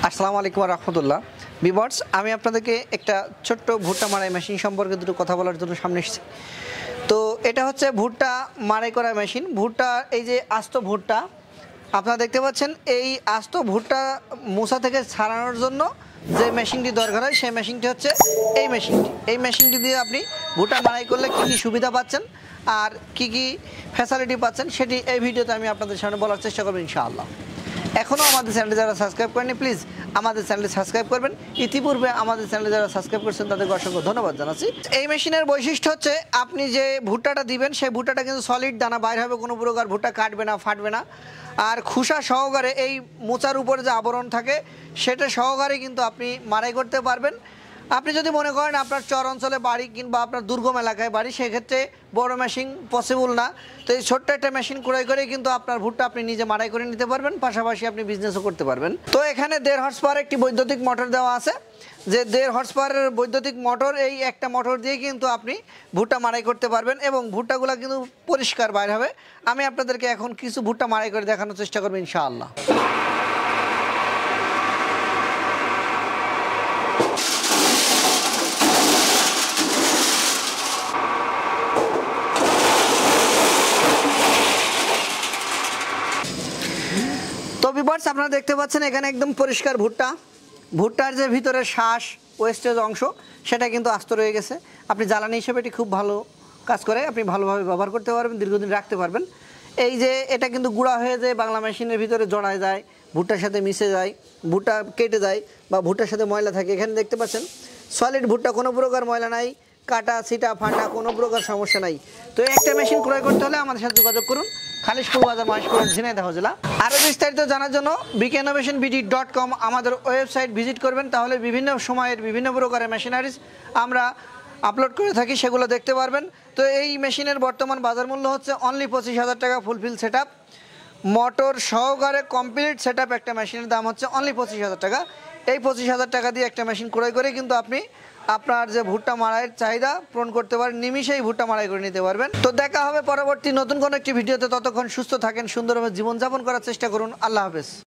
আসসালামু আলাইকুম ওয়া রাহমাতুল্লাহ। ভিউয়ার্স, আমি আপনাদেরকে একটা ছোট্ট ভুট্টা মারাই মেশিন সম্পর্কে দুটো কথা বলার জন্য সামনে এসেছি। তো এটা হচ্ছে ভুট্টা মারাই করা মেশিন। ভুট্টা এই যে আস্ত ভুট্টা আপনারা দেখতে পাচ্ছেন, এই আস্ত ভুট্টা মোছা থেকে ছাড়ানোর জন্য যে মেশিনটি দরকার হয় সেই মেশিনটি হচ্ছে এই মেশিনটি। এই মেশিনটি দিয়ে আপনি ভুট্টা মারাই করলে কী কী সুবিধা পাচ্ছেন আর কি কি ফ্যাসিলিটি পাচ্ছেন সেটি এই ভিডিওতে আমি আপনাদের সামনে বলার চেষ্টা করব ইনশাআল্লাহ। এখনও আমাদের চ্যানেলে যারা সাবস্ক্রাইব করেনি প্লিজ আমাদের চ্যানেলে সাবস্ক্রাইব করবেন। ইতিপূর্বে আমাদের চ্যানেলে যারা সাবস্ক্রাইব করছেন তাদেরকে অসংখ্য ধন্যবাদ জানাচ্ছি। এই মেশিনের বৈশিষ্ট্য হচ্ছে আপনি যে ভুট্টাটা দিবেন সেই ভুট্টাটা কিন্তু সলিড দানা বাইর হবে, কোনো প্রকার ভুট্টা কাটবে না, ফাটবে না। আর খোসা সহকারে এই মোচার উপরে যে আবরণ থাকে সেটা সহকারে কিন্তু আপনি মারাই করতে পারবেন। আপনি যদি মনে করেন আপনার চর অঞ্চলে বাড়ি কিংবা আপনার দুর্গম এলাকায় বাড়ি, সেক্ষেত্রে বড় মেশিন পসিবল না। তো এই ছোট্ট একটা মেশিন ক্রয় করে কিন্তু আপনার ভুট্টা আপনি নিজে মারাই করে নিতে পারবেন, পাশাপাশি আপনি বিজনেসও করতে পারবেন। তো এখানে 1.5 হর্স পাওয়ার একটি বৈদ্যুতিক মোটর দেওয়া আছে, যে 1.5 হর্স পাওয়ারের বৈদ্যুতিক মোটর, এই একটা মোটর দিয়ে কিন্তু আপনি ভুট্টা মারাই করতে পারবেন এবং ভুট্টাগুলো কিন্তু পরিষ্কার বাইর হবে। আমি আপনাদেরকে এখন কিছু ভুট্টা মারাই করে দেখানোর চেষ্টা করবো ইনশাআল্লাহ। তো ভিউয়ার্স, আপনারা দেখতে পাচ্ছেন এখানে একদম পরিষ্কার ভুট্টা। ভুট্টার যে ভিতরে শ্বাস ওয়েস্টেজ অংশ সেটা কিন্তু আস্ত রয়ে গেছে। আপনি জ্বালানি হিসেবে এটি খুব ভালো কাজ করে, আপনি ভালোভাবে ব্যবহার করতে পারবেন, দীর্ঘদিন রাখতে পারবেন। এই যে এটা কিন্তু গুঁড়া হয়ে যায়, বাংলা মেশিনের ভিতরে জড়ায় যায়, ভুট্টার সাথে মিশে যায়, ভুট্টা কেটে যায় বা ভুট্টার সাথে ময়লা থাকে। এখানে দেখতে পাচ্ছেন সলিড ভুট্টা, কোনো প্রকার ময়লা নাই, কাটা ছিটা ফাটা কোনো প্রকার সমস্যা নাই। তো একটা মেশিন ক্রয় করতে হলে আমাদের সাথে যোগাযোগ করুন, খালিশপুর বাজার, মহেশপুর, ঝিনাইদহ জেলা। আরও বিস্তারিত জানার জন্য bkinnovationbd.com আমাদের ওয়েবসাইট ভিজিট করবেন, তাহলে বিভিন্ন সময়ের বিভিন্ন প্রকারের মেশিনারিজ আমরা আপলোড করে থাকি, সেগুলো দেখতে পারবেন। তো এই মেশিনের বর্তমান বাজার মূল্য হচ্ছে অনলি 25,000 টাকা। ফুলফিল সেট আপ মোটর সহকারে কমপ্লিট সেট আপ একটা মেশিনের দাম হচ্ছে অনলি 25,000 টাকা। এই 25,000 টাকা দিয়ে একটা মেশিন ক্রয় করে কিন্তু আপনি আপনার যে ভুট্টা মারাইয়ের চাহিদা পূরণ করতে পারেন, নিমিশেই ভুট্টা মারাই করে নিতে পারবেন। তো দেখা হবে পরবর্তী নতুন কোনো একটি ভিডিওতে। ততক্ষণ সুস্থ থাকেন, সুন্দরভাবে জীবনযাপন করার চেষ্টা করুন। আল্লাহ হাফেজ।